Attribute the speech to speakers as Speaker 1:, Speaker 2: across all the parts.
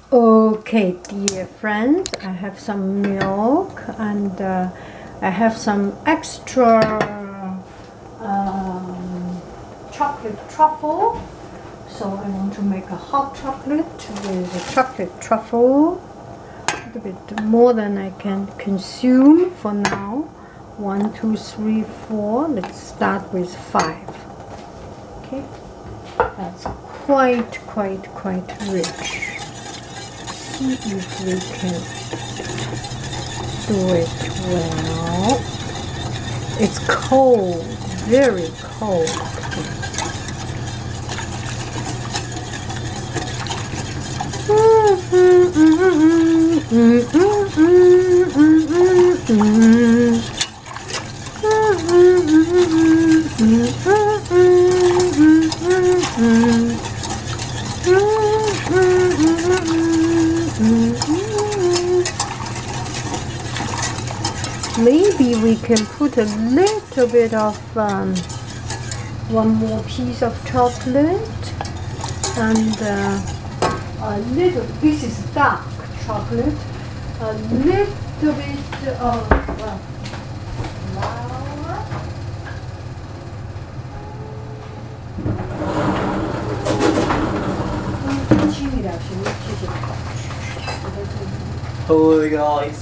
Speaker 1: Okay, dear friends, I have some milk and I have some extra chocolate truffle. So I want to make a hot chocolate with a chocolate truffle. A little bit more than I can consume for now. 1, 2, 3, 4. Let's start with 5. Okay, that's quite rich. See if we can do it well. It's cold, very cold. Maybe we can put a little bit of one more piece of chocolate and a little, this is dark chocolate, a little bit of flour.
Speaker 2: Holy guys.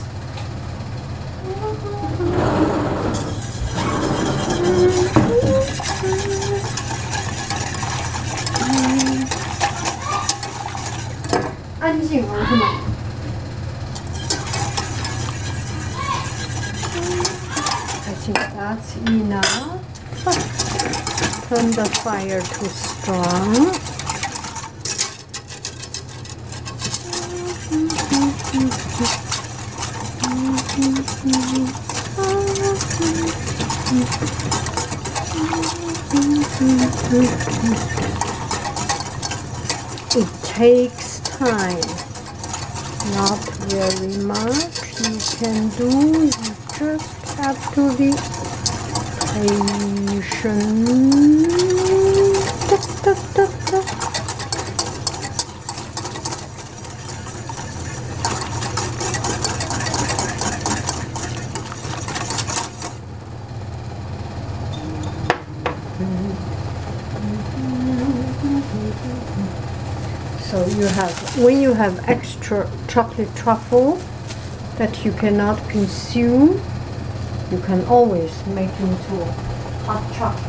Speaker 1: I think that's enough. Turn the fire too strong. It takes time, not very much. You can do, you just have to be patient. Da, da, da, da. So you have, when you have extra chocolate truffle that you cannot consume, you can always make into hot chocolate.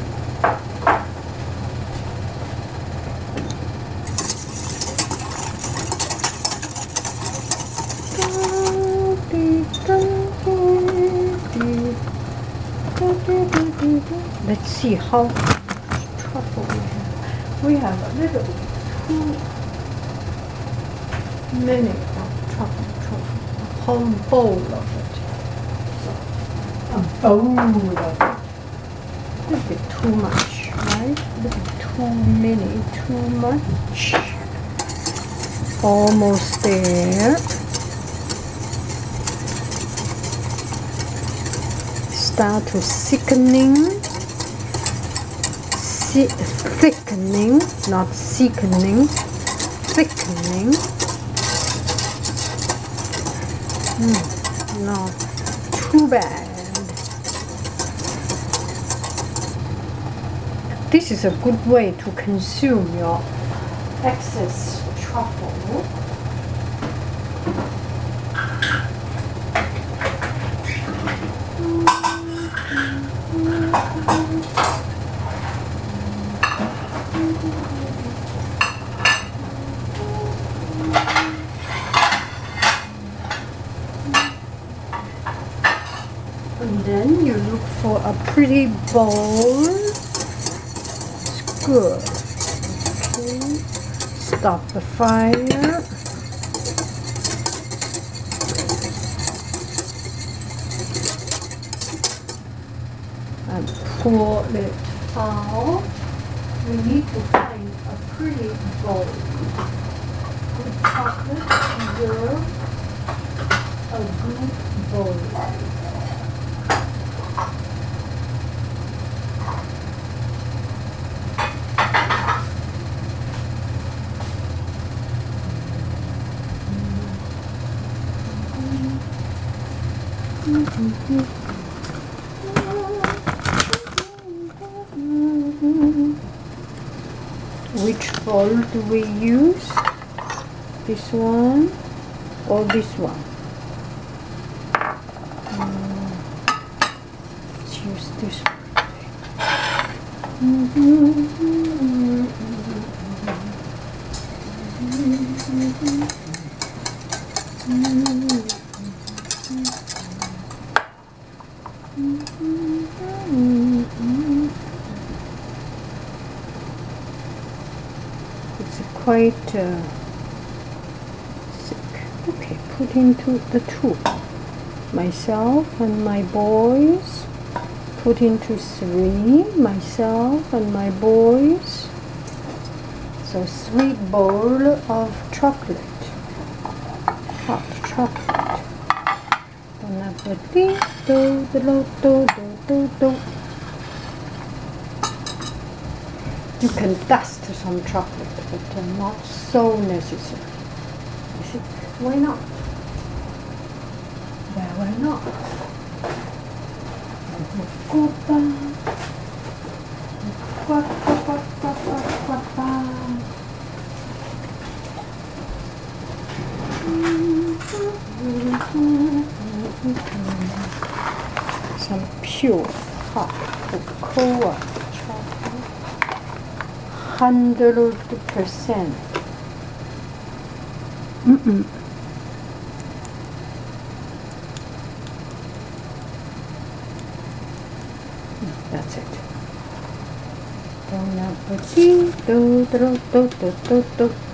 Speaker 1: Let's see how much truffle we have. We have a little bit too many of truffle, a whole bowl of it. So, a bowl of it. A little bit too much, right? A little bit too many, too much. Almost there. Start to thickening, not thickening, thickening. Not too bad. This is a good way to consume your excess truffle. And then you look for a pretty bowl. It's good. Okay. Stop the fire. And pour it out. We need to find a pretty bowl. Good chocolate deserves a good bowl. Which bowl do we use? This one or this one? Let's use this one. It's quite sick. Okay, put into the two. Myself and my boys. Put into three. Myself and my boys. So sweet bowl of chocolate. Hot chocolate. Bon appetit. Do, do, do, do, do, do. You can dust some chocolate, but not so necessary. You see, why not? Well, why not? Some pure hot cocoa chocolate, 100%. That's it. Bon appetit. Do, do, do, do, do, do.